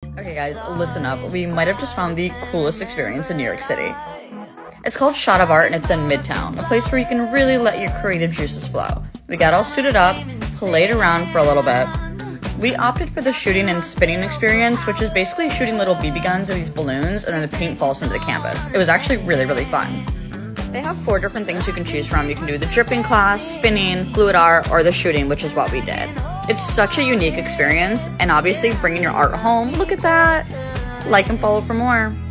Okay guys, listen up. We might have just found the coolest experience in New York City. It's called Shot of Art and it's in Midtown, a place where you can really let your creative juices flow. We got all suited up, played around for a little bit. We opted for the shooting and spinning experience, which is basically shooting little BB guns at these balloons and then the paint falls into the canvas. It was actually really fun. They have 4 different things you can choose from. You can do the dripping class, spinning, fluid art, or the shooting, which is what we did. It's such a unique experience, and obviously bringing your art home, look at that! Like and follow for more.